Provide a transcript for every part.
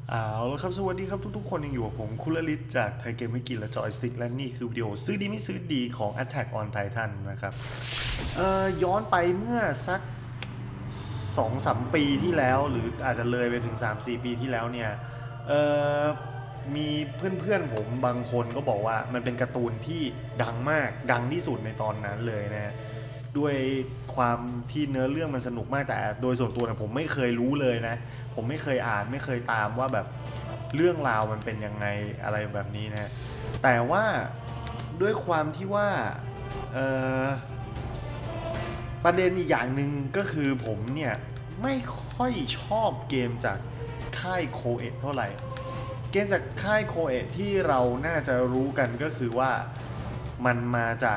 เอาละครับสวัสดีครับทุกๆคนยังอยู่กับผมคุลลิตจากไทยเกมไม่กินและจอยสติ๊กและนี่คือวิดีโอซื้อดีไม่ซื้อดีของ Attack on Titan นะครับย้อนไปเมื่อสัก2-3 ปีที่แล้วหรืออาจจะเลยไปถึง3-4 ปีที่แล้วเนี่ยเอ่อมีเพื่อนๆผมบางคนก็บอกว่ามันเป็นการ์ตูนที่ดังมากดังที่สุดในตอนนั้นเลยนะด้วยความที่เนื้อเรื่องมันสนุกมากแต่โดยส่วนตัวเนี่ยผมไม่เคยรู้เลยนะผมไม่เคยอ่านไม่เคยตามว่าแบบเรื่องราวมันเป็นยังไงอะไรแบบนี้นะแต่ว่าด้วยความที่ว่าเอ่อ ประเด็นอีกอย่างหนึ่งก็คือผมเนี่ยไม่ค่อยชอบเกมจากค่ายโคเอะเท่าไหร่เกมจากค่ายโคเอะที่เราน่าจะรู้กันก็คือว่ามันมาจาก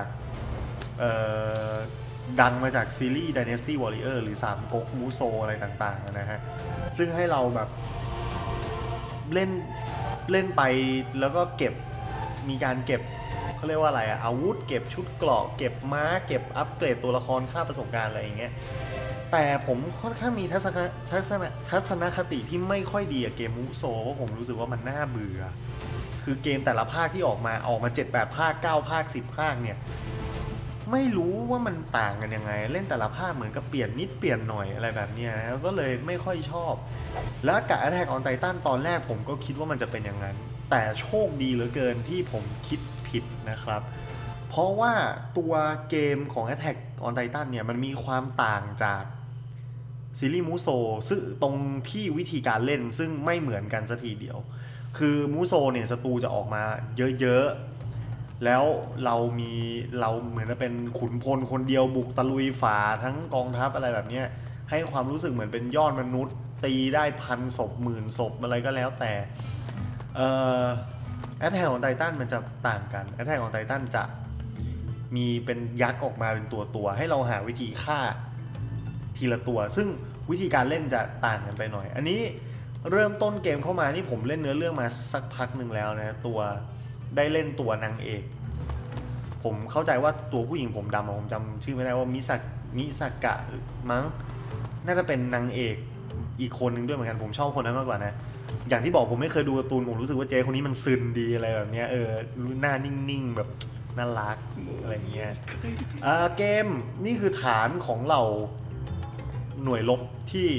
ดังมาจากซีรีส์ Dynasty Warrior หรือสามก๊กมูโซอะไรต่างๆนะฮะซึ่งให้เราแบบเล่นเล่นไปแล้วก็เก็บมีการเก็บเขาเรียกว่าอะไรอะอาวุธเก็บชุดเกราะเก็บม้าเก็บอัปเกรดตัวละครค่าประสบการณ์อะไรอย่างเงี้ยแต่ผมค่อนข้างมีทัศนคติที่ไม่ค่อยดีกับเกมมูโซเพราะผมรู้สึกว่ามันน่าเบื่อคือเกมแต่ละภาคที่ออกมา7-8 ภาค9 ภาค10 ภาคเนี่ยไม่รู้ว่ามันต่างกันยังไงเล่นแต่ละภาคเหมือนกับเปลี่ยนนิดเปลี่ยนหน่อยอะไรแบบนี้นะก็เลยไม่ค่อยชอบแล้วกับ Attack on Titan ตอนแรกผมก็คิดว่ามันจะเป็นอย่างนั้นแต่โชคดีเหลือเกินที่ผมคิดผิดนะครับเพราะว่าตัวเกมของ Attack on Titan เนี่ยมันมีความต่างจากซีรีส์มูโซซึ่งตรงที่วิธีการเล่นซึ่งไม่เหมือนกันสัทีเดียวคือมูโซเนี่ยศัตรูจะออกมาเยอะๆแล้วเราเหมือนจะเป็นขุนพลคนเดียวบุกตะลุยฝ่าทั้งกองทัพอะไรแบบนี้ให้ความรู้สึกเหมือนเป็นยอดมนุษย์ตีได้1,000 ศพ10,000 ศพอะไรก็แล้วแต่เอ่อแอตแทกของไททันมันจะต่างกันแอตแทกของไททันจะมีเป็นยักษ์ออกมาเป็นตัวให้เราหาวิธีฆ่าทีละตัวซึ่งวิธีการเล่นจะต่างกันไปหน่อยอันนี้เริ่มต้นเกมเข้ามานี่ผมเล่นเนื้อเรื่องมาสักพักหนึ่งแล้วนะตัวได้เล่นตัวนางเอกผมเข้าใจว่าตัวผู้หญิงผมดำผมจำชื่อไม่ได้ว่ามิสากะมั้งน่าจะเป็นนางเอกอีกคนนึงด้วยเหมือนกันผมชอบคนนั้นมากกว่านะอย่างที่บอกผมไม่เคยดูการ์ตูนผมรู้สึกว่าเจ๊คนนี้มันซึนดีอะไรแบบนี้หน้านิ่งๆแบบน่ารักอะไรเงี้ยเกมนี่คือฐานของเราหน่วยรบที่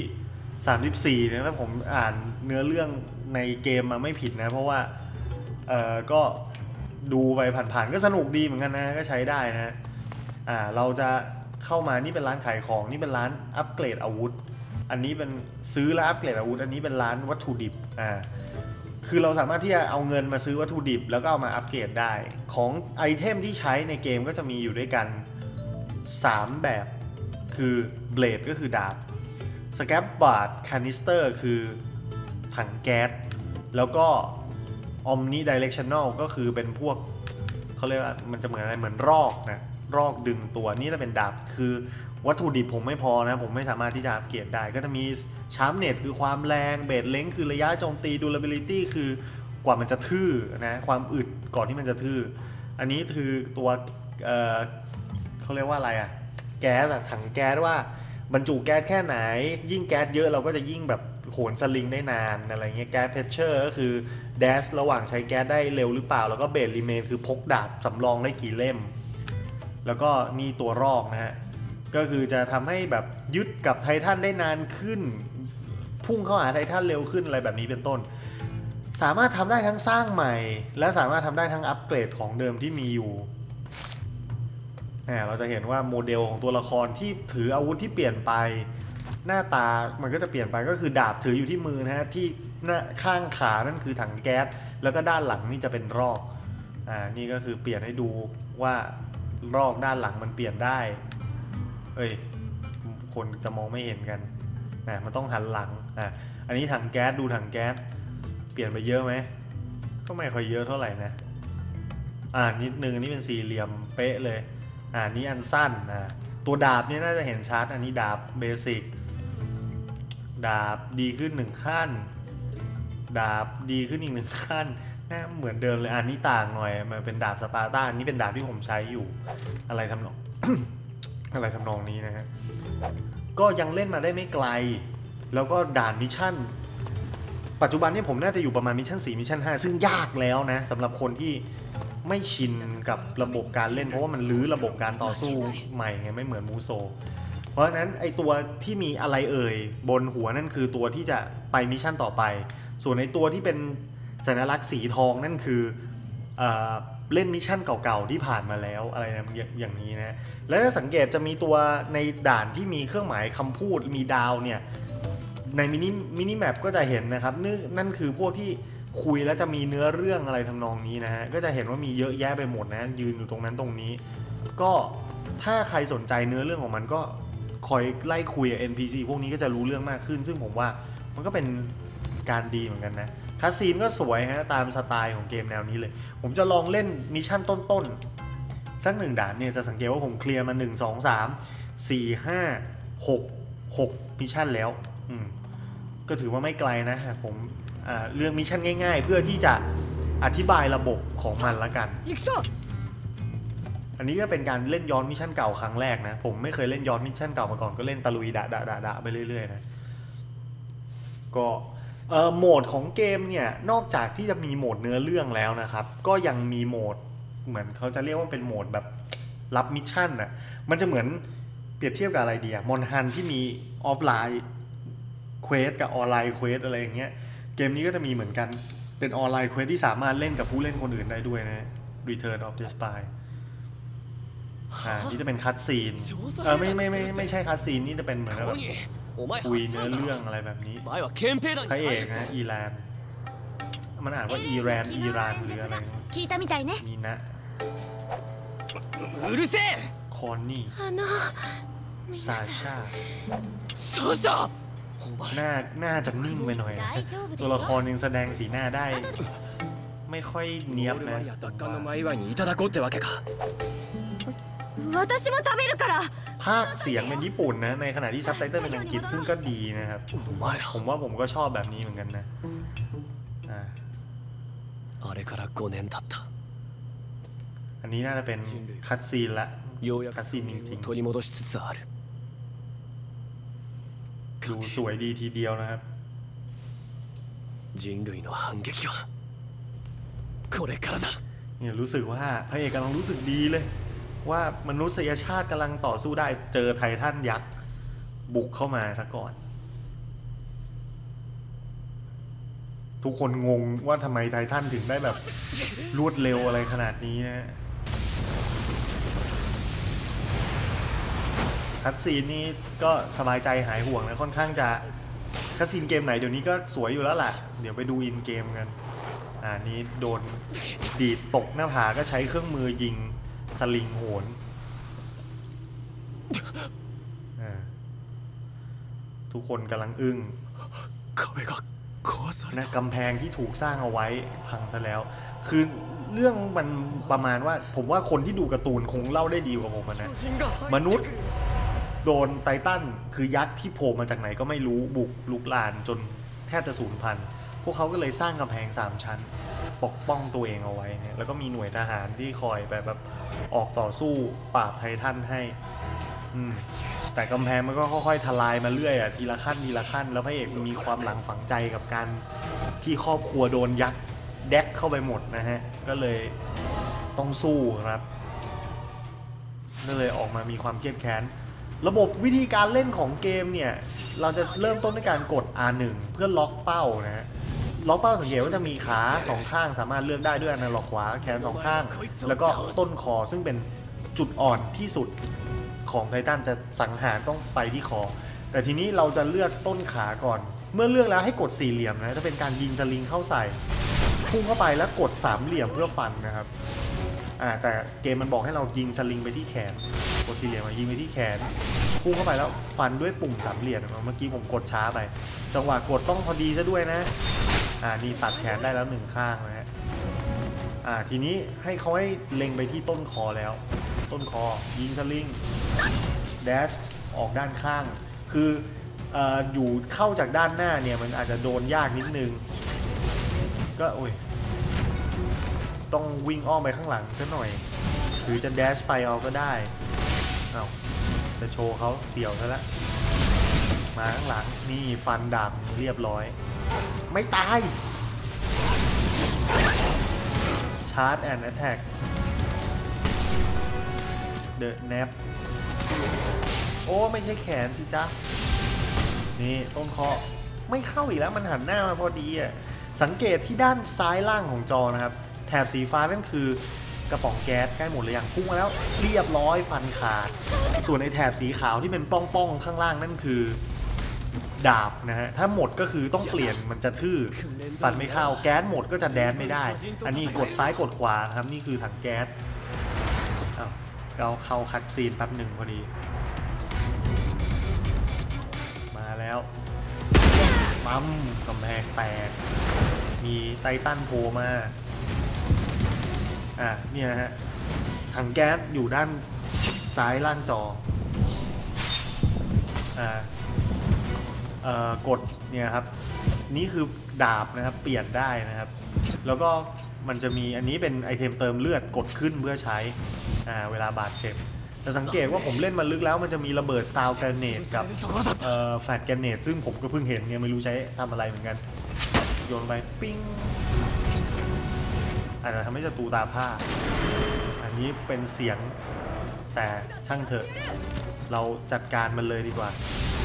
34เนี่ยถ้าผมอ่านเนื้อเรื่องในเกมมาไม่ผิดนะเพราะว่าก็ดูไปผ่านๆก็สนุกดีเหมือนกันนะก็ใช้ได้นะเราจะเข้ามานี่เป็นร้านขายของนี่เป็นร้านอัปเกรดอาวุธอันนี้เป็นซื้อและอัปเกรดอาวุธอันนี้เป็นร้านวัตถุดิบคือเราสามารถที่จะเอาเงินมาซื้อวัตถุดิบแล้วก็เอามาอัปเกรดได้ของไอเทมที่ใช้ในเกมก็จะมีอยู่ด้วยกัน3แบบคือเบลดก็คือดาบสแคปบาร์ดคานิสเตอร์คือถังแก๊สแล้วก็ออมนิไดเรกชันแนลก็คือเป็นพวกเขาเรียกว่ามันจะเหมือนอะไรเหมือนรอกนะรอกดึงตัวนี่จะเป็นดาบคือวัตถุดิบผมไม่พอนะผมไม่สามารถที่จะอัปเกรดได้ก็จะมีชาร์ปเน็ตคือความแรงเบสเล้งคือระยะโจมตีดูราบิลิตี้คือกว่ามันจะทื่อนะความอึดก่อนที่มันจะทื่ออันนี้คือตัวเเขาเรียกว่าอะไรอะแก๊สถังแก๊สว่าบรรจุแก๊สแค่ไหนยิ่งแก๊สเยอะเราก็จะยิ่งแบบโหนสลิงได้นานอะไรเงี้ยแก๊สเพชเชอร์ก็คือแดชระหว่างใช้แก๊สได้เร็วหรือเปล่าแล้วก็เบสรีเมนคือพกดาบสำรองได้กี่เล่มแล้วก็นี่ตัวรอกนะฮะก็คือจะทำให้แบบยึดกับไททันได้นานขึ้นพุ่งเข้าหาไททันเร็วขึ้นอะไรแบบนี้เป็นต้นสามารถทำได้ทั้งสร้างใหม่และสามารถทำได้ทั้งอัปเกรดของเดิมที่มีอยู่เราจะเห็นว่าโมเดลของตัวละครที่ถืออาวุธที่เปลี่ยนไปหน้าตามันก็จะเปลี่ยนไปก็คือดาบถืออยู่ที่มือนะฮะที่หน้าข้างขานั่นคือถังแก๊สแล้วก็ด้านหลังนี่จะเป็นรอกนี่ก็คือเปลี่ยนให้ดูว่ารอกด้านหลังมันเปลี่ยนได้คนจะมองไม่เห็นกันมันต้องหันหลังอันนี้ถังแก๊สดูถังแก๊สเปลี่ยนไปเยอะไหมก็ไม่ค่อยเยอะเท่าไหร่นะนิดนึงอันนี้เป็นสี่เหลี่ยมเป๊ะเลยนี้อันสั้นตัวดาบนี่น่าจะเห็นชัดอันนี้ดาบเบสิกดาบดีขึ้น1ขั้นดาบดีขึ้นอีก1ขั้นเหมือนเดิมเลยอันนี้ต่างหน่อยมันเป็นดาบสปาร์ตาอันนี้เป็นดาบที่ผมใช้อยู่อะไรทำนอง อะไรทำนองนี้นะฮะก็ยังเล่นมาได้ไม่ไกลแล้วก็ด่านมิชชั่นปัจจุบันนี้ผมน่าจะอยู่ประมาณมิชชั่น4มิชชั่น5ซึ่งยากแล้วนะสำหรับคนที่ไม่ชินกับระบบการเล่นเพราะว่ามันลื้อระบบการต่อสู้ใหม่ไงไม่เหมือนมูโซเพราะฉะนั้นไอตัวที่มีอะไรบนหัวนั่นคือตัวที่จะไปมิชชั่นต่อไปส่วนในตัวที่เป็นสัญลักษณ์สีทองนั่นคือเล่นมิชชั่นเก่าๆที่ผ่านมาแล้วอะไรอย่างนี้นะแล้วถ้าสังเกตจะมีตัวในด่านที่มีเครื่องหมายคำพูดมีดาวเนี่ยในมินิแมปก็จะเห็นนะครับนั่นคือพวกที่คุยแล้วจะมีเนื้อเรื่องอะไรทำนองนี้นะฮะก็จะเห็นว่ามีเยอะแยะไปหมดนะยืนอยู่ตรงนั้นตรงนี้ก็ถ้าใครสนใจเนื้อเรื่องของมันก็คอยไล่คุยกับ NPC พวกนี้ก็จะรู้เรื่องมากขึ้นซึ่งผมว่ามันก็เป็นการดีเหมือนกันนะคาซีนก็สวยฮะตามสไตล์ของเกมแนวนี้เลยผมจะลองเล่นมิชชั่นต้นๆสัก1ด่านเนี่ยจะสังเกตว่าผมเคลียร์มา1 2 3 4 5 6มิชชั่นแล้วก็ถือว่าไม่ไกลนะผมเรื่องมิชชั่นง่ายๆเพื่อที่จะอธิบายระบบของมันละกันอันนี้ก็เป็นการเล่นย้อนมิชชั่นเก่าครั้งแรกนะผมไม่เคยเล่นย้อนมิชชั่นเก่ามาก่อนก็เล่นตะลุยด่าไปเรื่อยๆนะก็โหมดของเกมเนี่ยนอกจากที่จะมีโหมดเนื้อเรื่องแล้วนะครับก็ยังมีโหมดเหมือนเขาจะเรียกว่าเป็นโหมดแบบรับมิชชั่นน่ะมันจะเหมือนเปรียบเทียบกับอะไรดีอะมอนฮันที่มีออฟไลน์เควสกับออนไลน์เควสอะไรอย่างเงี้ยเกมนี้ก็จะมีเหมือนกันเป็นออนไลน์เควสที่สามารถเล่นกับผู้เล่นคนอื่นได้ด้วยนะ Return of the Spy นี่จะเป็นคัตซีนไม่ใช่คัตซีนนี่จะเป็นเหมือนแบบคุยเนื้อเรื่องอะไรแบบนี้พระเอกนะอีแลนมันอ่านว่าอีแรนหรืออะไรมีนะคอนนี่ซาชาน่าจะนิ่งไปหน่อยนะตัวละครยังแสดงสีหน้าได้ไม่ค่อยเนี๊ยบนะภาคเสียงเป็นญี่ปุ่นนะในขณะที่ซับไตเติลเป็นอังกฤษซึ่งก็ดีนะครับผมก็ชอบแบบนี้เหมือนกันนะอันนี้น่าจะเป็นคัตซีนละคัตซีนจริงๆดูสวยดีทีเดียวนะครับเนี่ยรู้สึกว่าพระเอกกำลังรู้สึกดีเลยว่ามนุษยชาติกำลังต่อสู้ได้เจอไททันยักษ์บุกเข้ามาซะก่อนทุกคนงงว่าทำไมไททันถึงได้แบบรวดเร็วอะไรขนาดนี้นะคัตซีนนี่ก็สบายใจหายห่วงนะค่อนข้างจะคัตซีนเกมไหนเดี๋ยวนี้ก็สวยอยู่แล้วแหละเดี๋ยวไปดูอินเกมกันนี้โดนดีดตกหน้าผาก็ใช้เครื่องมือยิงสลิงโหนทุกคนกำลังอึ้งนะกำแพงที่ถูกสร้างเอาไว้พังซะแล้วคือเรื่องมันประมาณว่าผมว่าคนที่ดูการ์ตูนคงเล่าได้ดีกว่าผมนะมนุษย์โดนไททันคือยักษ์ที่โผล่มาจากไหนก็ไม่รู้บุกลุกลานจนแทบจะสูญพันธุ์พวกเขาก็เลยสร้างกำแพง3ชั้นปกป้องตัวเองเอาไว้เนี่ยแล้วก็มีหน่วยทหารที่คอยแบบออกต่อสู้ปราบไททันให้แต่กำแพงมันก็ค่อยๆทลายมาเรื่อยทีละขั้นแล้วพระเอกมีความหลังฝังใจกับการที่ครอบครัวโดนยักษ์แดกเข้าไปหมดนะฮะก็เลยต้องสู้ครับก็เลยออกมามีความเครียดแค้นระบบวิธีการเล่นของเกมเนี่ยเราจะเริ่มต้นด้วยการกด R1 เพื่อล็อกเป้านะฮะล็อกเป้าสังเกตว่าจะมีขา2ข้างสามารถเลือกได้ด้วยนะล็อกขวาแขน2ข้างแล้วก็ต้นคอซึ่งเป็นจุดอ่อนที่สุดของไททันจะสังหารต้องไปที่คอแต่ทีนี้เราจะเลือกต้นขาก่อนเมื่อเลือกแล้วให้กด4เหลี่ยมนะจะเป็นการยิงสลิงเข้าใส่พุ่งเข้าไปแล้วกด3เหลี่ยมเพื่อฟันนะครับแต่เกมมันบอกให้เรายิงสลิงไปที่แขนกด4เหลี่ยมมายิงไปที่แขนพุ่งเข้าไปแล้วฟันด้วยปุ่ม3เหลี่ยมเมื่อกี้ผมกดช้าไปจังหวะกดต้องพอดีซะด้วยนะนี่ตัดแขนได้แล้ว1ข้างนะฮะทีนี้ให้เขาให้เล็งไปที่ต้นคอแล้วต้นคอยิงสลิงแดชออกด้านข้างคืออยู่เข้าจากด้านหน้าเนี่ยมันอาจจะโดนยากนิดนึงก็โอ้ยต้องวิ่งอ้อมไปข้างหลังซะหน่อยหรือจะแดชไปเอาก็ได้จะโชว์เขาเสี่ยวซะแล้วมาข้างหลังนี่ฟันดาบเรียบร้อยไม่ตายชาร์จแอนด์แอทแทกเดอะแนปโอ้ไม่ใช่แขนสิจ๊ะนี่ต้นคอไม่เข้าอีกแล้วมันหันหน้ามาพอดีอ่ะสังเกตที่ด้านซ้ายล่างของจอนะครับแถบสีฟ้านั่นคือกระป๋องแก๊สใกล้หมดเลยอย่างพุ่งมาแล้วเรียบร้อยฟันขาดส่วนในแถบสีขาวที่เป็นป้องๆข้างล่างนั่นคือดาบนะฮะถ้าหมดก็คือต้องเปลี่ยนมันจะทื่อฟันไม่เข้าแก๊สหมดก็จะแดนไม่ได้อันนี้กดซ้ายกดขวาครับนี่คือถังแก๊สเราเข้าคัดซีนแป๊บหนึ่งพอดีมาแล้วปั๊มกำแพงแตกมีไททันโผล่มาเนี่ยนะฮะถังแก๊สอยู่ด้านซ้ายล่างจอกดเนี่ยครับนี่คือดาบนะครับเปลี่ยนได้นะครับแล้วก็มันจะมีอันนี้เป็นไอเทมเติมเลือดกดขึ้นเพื่อใช้เวลาบาดเจ็บแต่สังเกตว่าผมเล่นมาลึกแล้วมันจะมีระเบิดซาวแกรเนตกับแฟลชแกรเนตซึ่งผมก็เพิ่งเห็นเนี่ยไม่รู้ใช้ทำอะไรเหมือนกันโยนไปปิ้งอาจจะทำให้ศัตรูตาผ้าอันนี้เป็นเสียงแต่ช่างเถอะเราจัดการมันเลยดีกว่า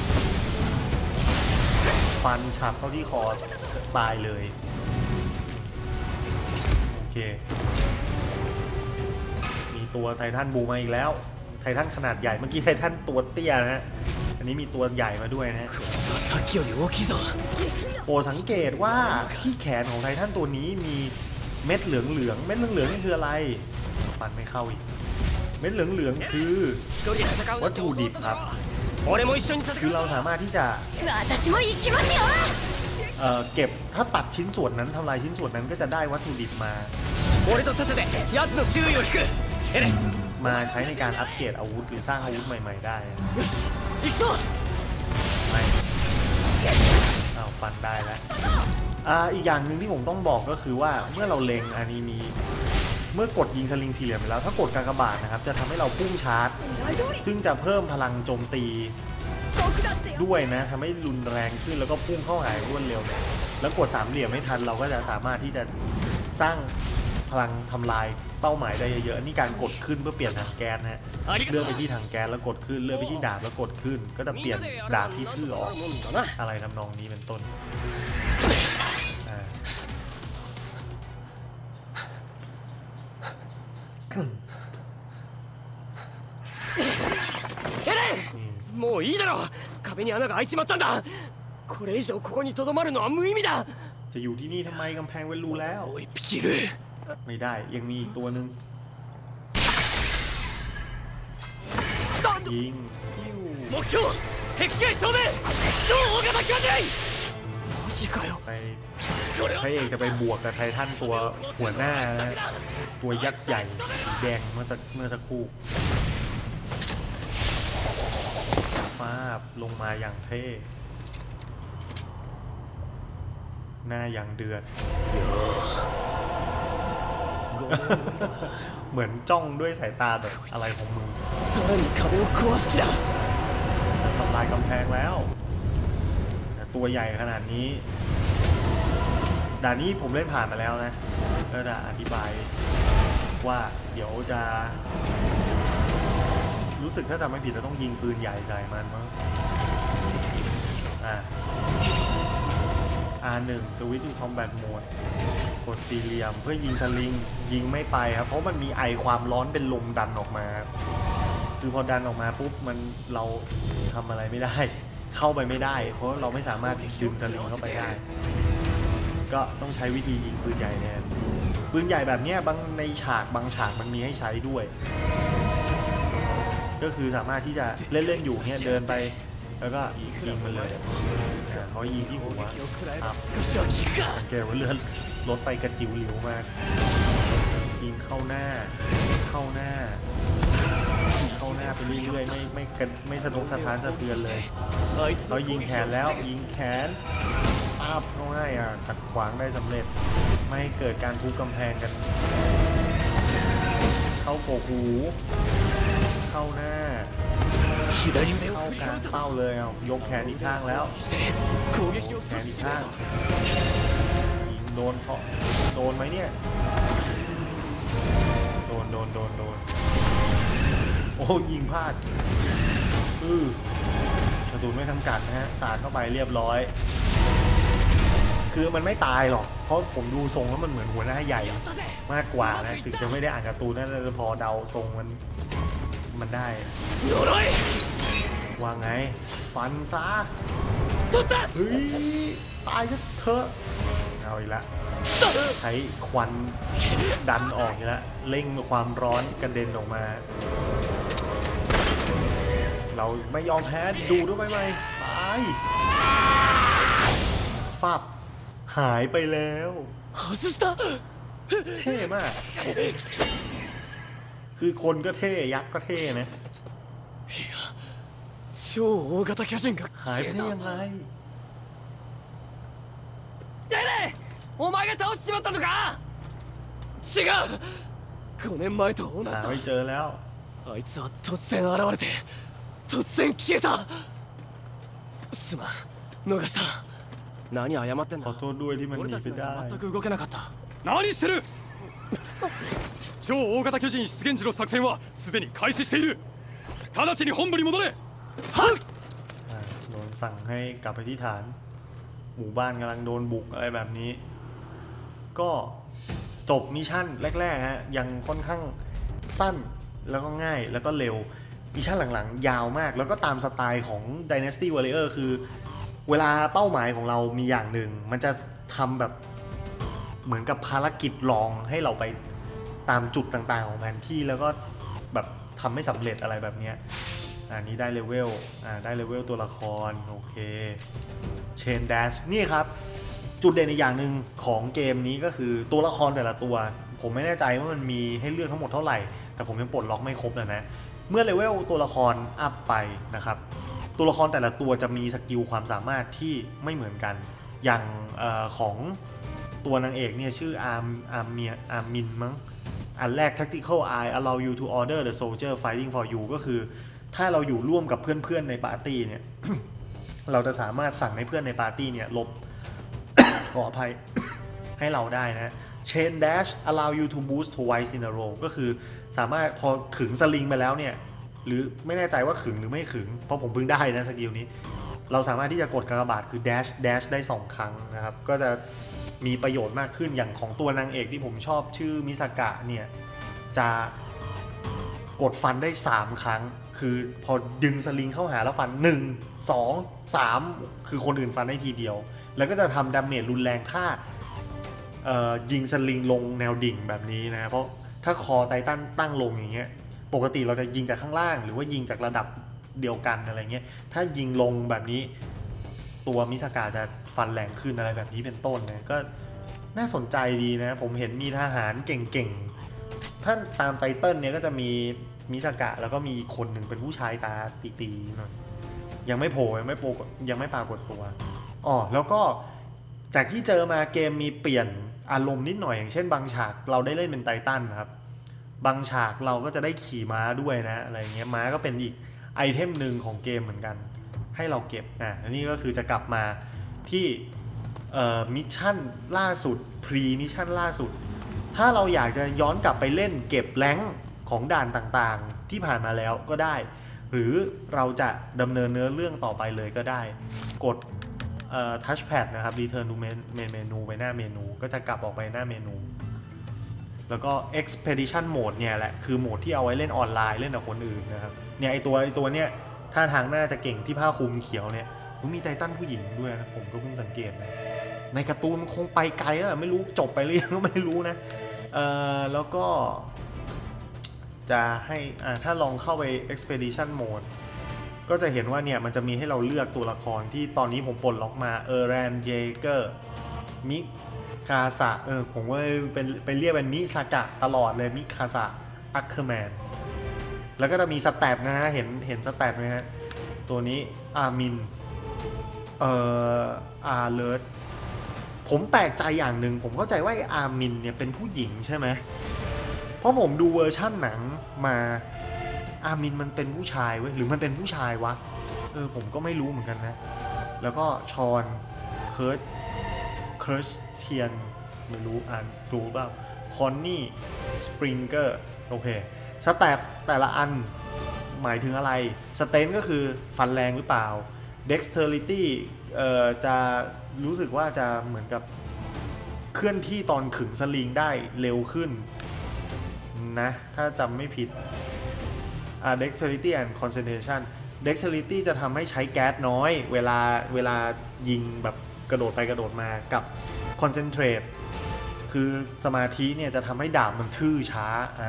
ฟันฉับเข้าที่คอตายเลยโอเคมีตัวไททันบูมาอีกแล้วไททันขนาดใหญ่เมื่อกี้ไททันตัวเตี้ยนะฮะอันนี้มีตัวใหญ่มาด้วยนะฮะโปรสังเกตว่าที่แขนของไททันตัวนี้มีเม็ดเหลืองเม็ดเหลืองนี่คืออะไรฟันไม่เข้าอีกเม็ดเหลืองคือวัตถุดิบครับคือเราสามารถที่จะเก็บถ้าตัดชิ้นส่วนนั้นทำลายชิ้นส่วนนั้นก็จะได้วัตถุดิบมาใช้ในการอัปเกรดอาวุธหรือสร้างอาวุธใหม่ๆได้ไม่เอาฟันได้แล้วอีกอย่างหนึ่งที่ผมต้องบอกก็คือว่าเมื่อเราเล็งอันนี้มีเมื่อกดยิงสลิงสี่เหลี่ยมไปแล้วถ้ากดกากบาทนะครับจะทำให้เราพุ่งชาร์จซึ่งจะเพิ่มพลังโจมตีด้วยนะทำให้รุนแรงขึ้นแล้วก็พุ่งเข้าหารวดเร็วเนี่ยแล้วกดสามเหลี่ยมไม่ทันเราก็จะสามารถที่จะสร้างพลังทำลายเป้าหมายได้เยอะๆนี่การกดขึ้นเพื่อเปลี่ยนทางแก๊สนะฮะเลือกไปที่ทางแก๊สแล้วกดขึ้นเลือกไปที่ดาบแล้วกดขึ้นก็จะเปลี่ยนดาบที่ทื่อออกอะไรทำนองนี้เป็นต้นもういいだろう壁に穴が開いちまったんだこれ以上ここにとどまるのは無意味だจะอยู่ที่นี่ทำไมกำแพงเป็นรูแล้วไม่ได้ยังมีอีกตัวหนึ่งยิง目標壁外正面超大型巨人マジかよไปพระเอกจะไปบวกกับไททันตัวหัวหน้านะตัวยักษ์ใหญ่สีแดงเมื่อสักครู่ฟ้าลงมาอย่างเท่หน้าอย่างเดือดเหมือนจ้องด้วยสายตาแบบอะไรของมึงทำลายกำแพงแล้วตัวใหญ่ขนาดนี้ด่านนี้ผมเล่นผ่านมาแล้วนะก็จะอธิบายว่าเดี๋ยวจะรู้สึกถ้าจำไม่ผิดเราต้องยิงปืนใหญ่ใส่มันมั้งR1 Switch to Combat Mode กดสี่เหลี่ยมเพื่อยิงสลิงยิงไม่ไปครับเพราะมันมีไอความร้อนเป็นลมดันออกมาคือพอดันออกมาปุ๊บมันเราทำอะไรไม่ได้เข้าไปไม่ได้เพราะเราไม่สามารถดึงสลิงเข้าไปได้ก็ต้องใช้วิธียิงปืนใหญ่แทนปืนใหญ่แบบนี้บางในบางฉากมันมีให้ใช้ด้วยก็คือสามารถที่จะเล่นอยู่เนี่ยเดินไปแล้วก็ยิงมันเลยเขายิงที่หัวครับแกว่าเลื่อนรถไปกระจิ๋วหลิวมากยิงเข้าหน้าไปเรื่อยๆไม่สะทกสะท้านสะเทือนเลยเขายิงแขนแล้วยิงแขนปั๊บง่ายขัดขวางได้สำเร็จไม่เกิดการทุบกำแพงกันเข้าโกหูเข้าหน้าเข้ากลางเป้าเลยยกแขนอีกข้างแล้วแขนอีกข้างโดนไหมเนี่ยโดนโอ้ยิงพลาดกระสุนไม่ทำกัดนะฮะสาดเข้าไปเรียบร้อยคือมันไม่ตายหรอกเพราะผมดูทรงแล้วมันเหมือนหัวหน้าใหญ่มากกว่านะถึงจะไม่ได้อ่านการ์ตูนน่าจะพอเดาทรงมันได้ว่าไงฟันซะเฮ้ยตายซะเถอะเอาอีกแล้วใช้ควันดันออกอีกแล้วเร่งความร้อนกระเด็นออกมาเราไม่ยอมแพ้ดูด้วยไหมตายฟับหายไปแล้วเท่มากคือคนก็เท่ยักษ์ก็เท่นะหายไปได้ยังไงお前が倒しちまったのか違う5年前と同じだไม่เจอแล้วあいつは突然現れて突然消えたすまん逃した何謝ってんだขอโทษด้วยที่มันหนีไปได้全く動けなかった何してる超大型巨人出現時の作戦はすでに開始している直ちに本部に戻れはっโดนสั่งให้กลับไปที่ฐานหมู่บ้านกำลังโดนบุกอะไรแบบนี้ก็จบมิชชั่นแรกๆฮะยังค่อนข้างสั้นแล้วก็ง่ายแล้วก็เร็วมิชชั่นหลังๆยาวมากแล้วก็ตามสไตล์ของ Dynasty Warrior คือเวลาเป้าหมายของเรามีอย่างหนึ่งมันจะทำแบบเหมือนกับภารกิจรองให้เราไปตามจุดต่างๆของแผนที่แล้วก็แบบทำไม่สำเร็จอะไรแบบนี้อันนี้ได้เลเวลได้เลเวลตัวละครโอเคเชนแดชนี่ครับจุดเด่นอีกอย่างหนึ่งของเกมนี้ก็คือตัวละครแต่ละตัวผมไม่แน่ใจว่ามันมีให้เลือกทั้งหมดเท่าไหร่แต่ผมยังปลดล็อกไม่ครบนะเมื่อเลเวลตัวละครอัพไปนะครับตัวละครแต่ละตัวจะมีสกิลความสามารถที่ไม่เหมือนกันอย่างของตัวนางเอกเนี่ยชื่ออาร์มินมั้งอันแรก Tactical Eye allow you to order the soldier fighting for you ก็คือถ้าเราอยู่ร่วมกับเพื่อนๆในปาร์ตี้เนี่ย เราจะสามารถสั่งให้เพื่อนในปาร์ตี้เนี่ยลบ ขออภัย ให้เราได้นะ Chain Dash allow you to boost twice in a row ก็คือสามารถพอขึงสลิงไปแล้วเนี่ยหรือไม่แน่ใจว่าขึงหรือไม่ขึงเพราะผมเพิ่งได้นะสกิลนี้เราสามารถที่จะกดกากบาทคือ dash ได้2ครั้งนะครับก็จะมีประโยชน์มากขึ้นอย่างของตัวนางเอกที่ผมชอบชื่อมิซากะเนี่ยจะกดฟันได้3ครั้งคือพอดึงสลิงเข้าหาแล้วฟัน1 2 3คือคนอื่นฟันได้ทีเดียวแล้วก็จะทำดาเมจรุนแรงค่ายิงสลิงลงแนวดิ่งแบบนี้นะเพราะถ้าคอไททันตั้งลงอย่างเงี้ยปกติเราจะยิงจากข้างล่างหรือว่ายิงจากระดับเดียวกันอะไรเงี้ยถ้ายิงลงแบบนี้ตัวมิซากะจะฟันแรงขึ้นอะไรแบบนี้เป็นต้นนะก็น่าสนใจดีนะผมเห็นมีทหารเก่งๆท่านตามไตเติ้ลเนี่ยก็จะมีมิซากะแล้วก็มีคนหนึ่งเป็นผู้ชายตาตีๆหน่อยยังไม่โผล่ยังไม่ปรากฏตัวแล้วก็จากที่เจอมาเกมมีเปลี่ยนอารมณ์นิดหน่อยอย่างเช่นบางฉากเราได้เล่นเป็นไททันครับบางฉากเราก็จะได้ขี่ม้าด้วยนะอะไรเงี้ยม้าก็เป็นอีกไอเทมหนึ่งของเกมเหมือนกันให้เราเก็บอันนี้ก็คือจะกลับมาที่มิชชั่นล่าสุดพรีมิชชั่นล่าสุดถ้าเราอยากจะย้อนกลับไปเล่นเก็บแรงค์ของด่านต่างๆที่ผ่านมาแล้วก็ได้หรือเราจะดำเนินเนื้อเรื่องต่อไปเลยก็ได้กดtouchpad นะครับ return to main menu ไปหน้าเมนูก็จะกลับออกไปหน้าเมนูแล้วก็ expedition mode เนี่ยแหละคือโหมดที่เอาไว้เล่นออนไลน์เล่นกับคนอื่นนะครับเนี่ยไอตัวเนี้ยท่าทางน่าจะเก่งที่ผ้าคลุมเขียวเนี่ยมีไททันผู้หญิงด้วยนะผมก็เพิ่งสังเกตนะในการ์ตูนมันคงไปไกลแล้วไม่รู้จบไปหรือยังก็ไม่รู้นะแล้วก็จะให้ถ้าลองเข้าไป expedition mode ก็จะเห็นว่าเนี่ยมันจะมีให้เราเลือกตัวละครที่ตอนนี้ผมปลดล็อกมาแรนเจเกอร์มิคาซะผมว่าไปเรียกเป็นมิซากะตลอดเลยมิคาซะอัคเคอร์แมนแล้วก็จะมีสแตทนะฮะเห็นสแตทไหมฮะตัวนี้อาร์มินอาร์เลิร์ดผมแปลกใจอย่างหนึ่งผมเข้าใจว่าอาร์มินเนี่ยเป็นผู้หญิงใช่ไหมเพราะผมดูเวอร์ชั่นหนังมาอาร์มินมันเป็นผู้ชายเว้ยหรือมันเป็นผู้ชายวะผมก็ไม่รู้เหมือนกันนะแล้วก็ชอนเคิร์สเทียนไม่รู้อ่านถูกเปล่าคอนนี่สปริงเกอร์โอเคสแตทแต่ละอันหมายถึงอะไรสเตนก็คือฟันแรงหรือเปล่า dexterity จะรู้สึกว่าจะเหมือนกับเคลื่อนที่ตอนขึงสลิงได้เร็วขึ้นนะถ้าจำไม่ผิดdexterity and concentration dexterity จะทำให้ใช้แก๊สน้อยเวลายิงแบบกระโดดไปกระโดดมากับ concentrate คือสมาธิเนี่ยจะทำให้ดาบมันทื่อช้า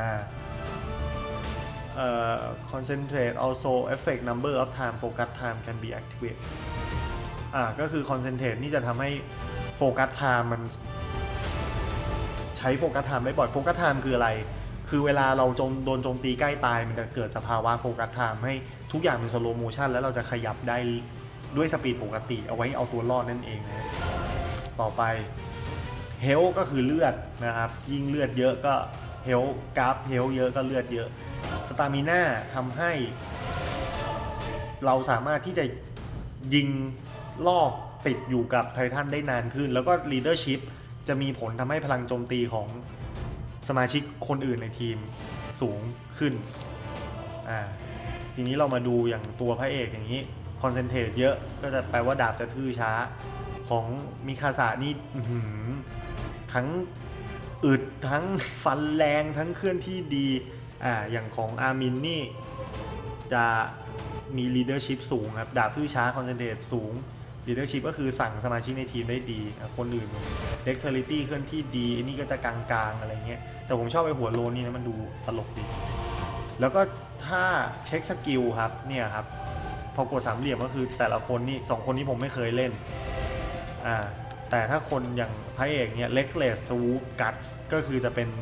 concentrate also affect number of time focus time can be activated ก็คือ concentrate นี่จะทำให้ focus time มันใช้โฟกัสไทม์ได้บ่อยโฟกัสไทม์คืออะไรคือเวลาเราโดนโจมตีใกล้ตายมันจะเกิดสภาวะโฟกัสไทม์ให้ทุกอย่างเป็นสโลว์โมชั่นแล้วเราจะขยับได้ด้วยสปีดปกติเอาไว้เอาตัวรอดนั่นเองนะต่อไปเฮลก็คือเลือดนะครับยิ่งเลือดเยอะก็เฮลกราฟเฮลเยอะก็เลือดเยอะสตามิน่าทำให้เราสามารถที่จะยิงลอกติดอยู่กับไททันได้นานขึ้นแล้วก็ลีดเดอร์ชิพจะมีผลทำให้พลังโจมตีของสมาชิกคนอื่นในทีมสูงขึ้นทีนี้เรามาดูอย่างตัวพระเอกอย่างนี้คอนเซนเทรตเยอะก็จะแปลว่าดาบจะทื่อช้าของมิคาสะนี่ทั้งอึดทั้งฟันแรงทั้งเคลื่อนที่ดีอย่างของอามินนี่จะมี leadership สูงครับดาบทื่อช้าคอนเซนเทรตสูงleadership ก็คือสั่งสมาชิกในทีมได้ดีคนอื่น dexterity เคลื่อนที่ดีอันนี้ก็จะกลางๆอะไรเงี้ยแต่ผมชอบไอ้หัวโลนนี่นะมันดูตลกดีแล้วก็ถ้าเช็คสกิลครับเนี่ยครับพอกดสามเหลี่ยมก็คือแต่ละคนนี่2คนนี้ผมไม่เคยเล่นแต่ถ้าคนอย่างพระเอกเนี่ย Reckless Swoop Guts ก็คือจะเป็น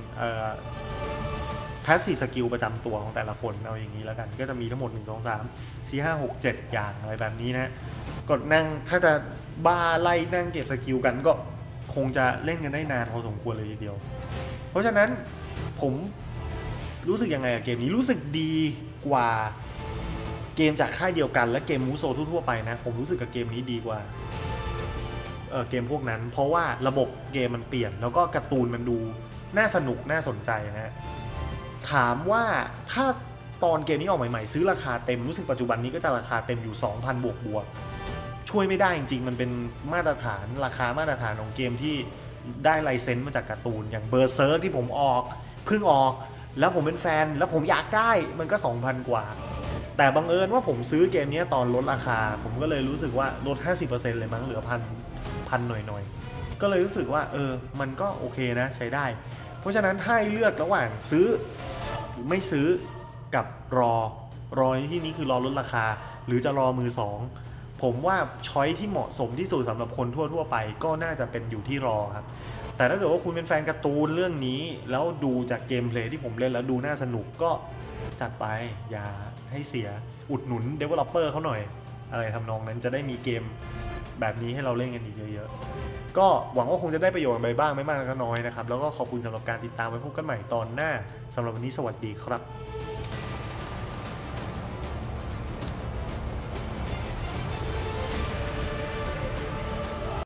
passive skill ประจำตัวของแต่ละคนเอาอย่างนี้แล้วกันก็จะมีทั้งหมด1 2 3 4 5 6 7อย่างอะไรแบบนี้นะกดนั่งถ้าจะบ้าไล่นั่งเก็บสกิลกันก็คงจะเล่นกันได้นานพอสมควรเลยทีเดียวเพราะฉะนั้นผมรู้สึกยังไงกับเกมนี้รู้สึกดีกว่าเกมจากค่ายเดียวกันและเกมมูโซทั่วไปนะผมรู้สึกกับเกมนี้ดีกว่าเกมพวกนั้นเพราะว่าระบบเกมมันเปลี่ยนแล้วก็การ์ตูนมันดูน่าสนุกน่าสนใจนะถามว่าถ้าตอนเกมนี้ออกใหม่ๆซื้อราคาเต็มรู้สึกปัจจุบันนี้ก็จะราคาเต็มอยู่ 2,000 บวกช่วยไม่ได้จริงๆมันเป็นมาตรฐานราคามาตรฐานของเกมที่ได้ไลเซนส์มาจากการ์ตูนอย่างเบอร์เซิร์กที่ผมเพิ่งออกแล้วผมเป็นแฟนแล้วผมอยากได้มันก็ 2,000 กว่าแต่บังเอิญว่าผมซื้อเกมนี้ตอนลดราคาผมก็เลยรู้สึกว่าลด 50% เลยมั้งเหลือพันหน่อยก็เลยรู้สึกว่ามันก็โอเคนะใช้ได้เพราะฉะนั้นถ้าเลือกระหว่างซื้อหรือไม่ซื้อกับรอในที่นี้คือรอลดราคาหรือจะรอมือสองผมว่าช้อยที่เหมาะสมที่สุดสำหรับคนทั่วไปก็น่าจะเป็นอยู่ที่รอครับแต่ถ้าเกิดว่าคุณเป็นแฟนการ์ตูนเรื่องนี้แล้วดูจากเกมเพลย์ที่ผมเล่นแล้วดูน่าสนุกก็จัดไปอย่าให้เสียอุดหนุน developer เขาหน่อยอะไรทำนองนั้นจะได้มีเกมแบบนี้ให้เราเล่นกันอีกเยอะๆก็หวังว่าคงจะได้ประโยชน์ไปบ้างไม่มากก็น้อยนะครับแล้วก็ขอบคุณสำหรับการติดตามไว้พบกันใหม่ตอนหน้าสำหรับวันนี้สวัสดีครับ